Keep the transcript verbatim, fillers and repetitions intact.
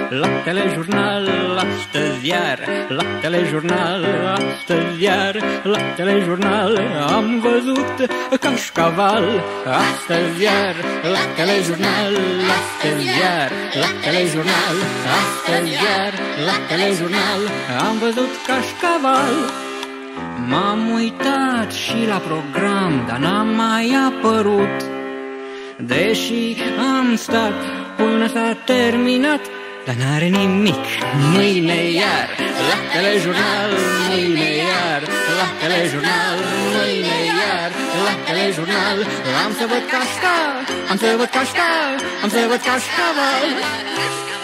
la telejurnal, astăzi iar, la telejurnal, astăzi iar, la telejurnal, am văzut cașcaval, astăzi iar, la telejurnal, astăzi iar, la telejurnal, astăzi iar, la telejurnal, am văzut cașcaval. M-am uitat și la program, dar n-am mai apărut, deși am stat până s-a terminat, dar n-are nimic. Mâine iar, la telejurnal, mâine iar, la telejurnal, mâine iar, la telejurnal, am să văd cașca, am să văd cașca, am să văd cașcaval.